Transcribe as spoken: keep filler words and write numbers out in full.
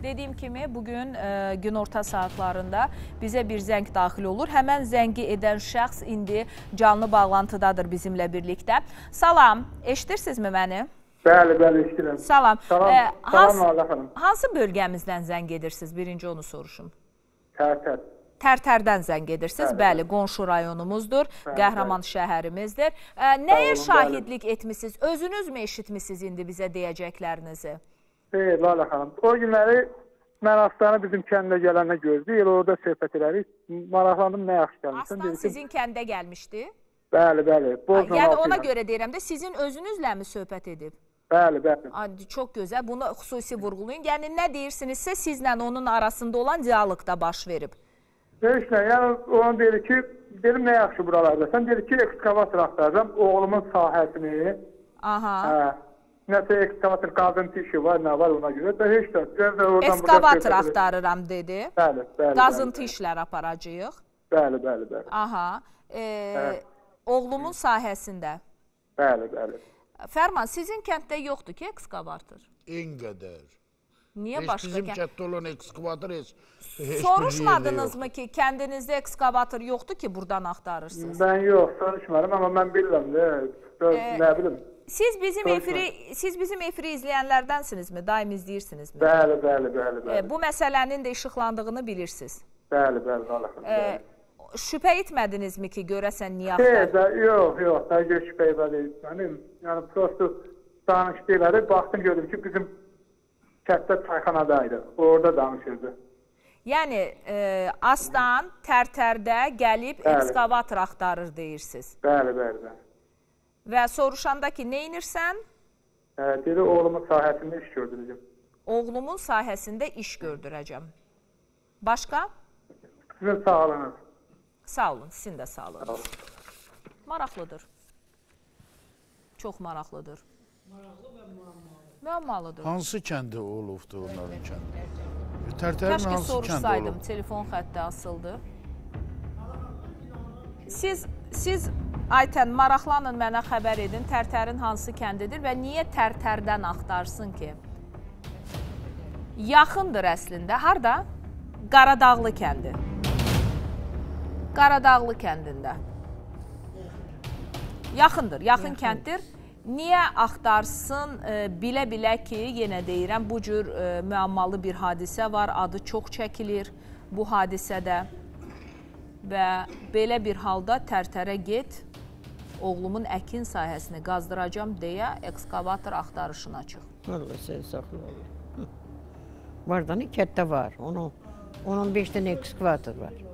Dediyim kimi bugün e, gün orta saatlarında bizə bir zəng daxil olur. Həmən zəngi edən şəxs indi canlı bağlantıdadır bizimlə birlikdə. Salam, eşidirsinizmi məni? Bəli, bəli, eşidirəm. Salam. Salam, e, hans, salam Allah xanım. Hansı bölgəmizdən zəng edirsiniz? Birinci onu soruşum. Tərtər. Tərtərdən zəng edirsiniz. Bəli, bəli qonşu rayonumuzdur, bəli, Qəhrəman bəli. şəhərimizdir. E, nəyə olun, şahidlik bəli. etmişsiniz? Özünüz mü eşitmişsiniz indi bizə deyəcəklərinizi? Xeyr, Lala xanım. O günləri mən Aslanı bizim kəndə gələndə gördük. Elə orada söhbət elədik. Maraqlandım, nə yaxşı gəlmişsən. Aslan sizin kəndə gəlmişdi? Bəli, bəli. Bozdan yəni ona ilə. görə deyirəm də, sizin özünüzlə mi söhbət edib? Bəli, bəli. Adi, çox gözəl. Bunu xüsusi vurğulayın. Yəni nə deyirsinizsə, sizlə onun arasında olan diyalog da baş verib. Heç nə, yəni ona dedi ki, dedim nə yaxşı buralarda. Sən dedi ki, ekskavator axtaracam, oğlumun sahəsini. Aha. Hə. Nəsə ekskavator qazıntı işi var, nə var ona görə. Da heç də. Ekskavator axtarıram dedi. Bəli, bəli. Qazıntı bəli. işlər aparacağıq. Bəli, bəli, bəli. Aha. E, oğlumun sahəsində. Bəli, bəli. Fərman, sizin kənddə yoxdur ki, ekskavator? En qədər. Niyə heç başqa? Bizim kənddə olan ekskavator heç, heç soruşmadınızmı ki, kəndinizdə ekskavator yoxdur ki, buradan axtarırsınız? Ben yox, soruşmadım, amma mən bilirəm də, e, nə bilim. Siz bizim efiri, siz bizim efiri izləyənlərdənsinizmi? Daim izləyirsinizmi? Bəli, bəli, bəli, bəli. E, bu məsələnin də işıqlandığını bilirsiniz. Bəli, bəli, Allah'ım. E, şübhə etmədinizmi ki, görəsən niyə axtar? axtar? Yox, yox, daha göz şübhə etmədim. Yəni, prosto danışdıqları, baxdım gördüm ki, bizim kətdə çayxanadaydı, orada danışırdı. Yəni, e, Aslan Tərtərdə gəlib bəli. ekskavator axtarır deyirsiniz. Bəli, bəli, bəli. Və soruşanda ki, nə inirsən? E, dedi, oğlumun sahəsində iş gördürəcəm. Oğlumun sahəsində iş gördürəcəm. Başqa? Sizin sağlığınız. Sağ olun, sizin də sağ olun. Maraqlıdır. Çox maraqlıdır. Maraqlı və müəmmalı. Müəmmalıdır. Hansı kəndə olubdur onların kəndi? Tərtərin Kəşki hansı kəndə soruşsaydım, olub? telefon xətti asıldı. Siz, siz Aytən, maraqlanın mənə xəbər edin, Tərtərin hansı kəndidir və niyə Tərtərdən axtarsın ki? Yaxındır əslində. Harada? Qaradağlı kəndi. Qaradağlı kəndində. Yaxındır, yaxın kənddir. Niyə axtarsın, bilə-bilə ki, yenə deyirəm, bu cür e, müəmmalı bir hadisə var, adı çox çəkilir bu hadisədə və belə bir halda Tərtərə get, oğlumun əkin sahəsini qazdıracam deyə ekskavator axtarışına çıx. Allah səni saxlayır. Vardan kətdə var, onun, onun beş dənə ekskavator var.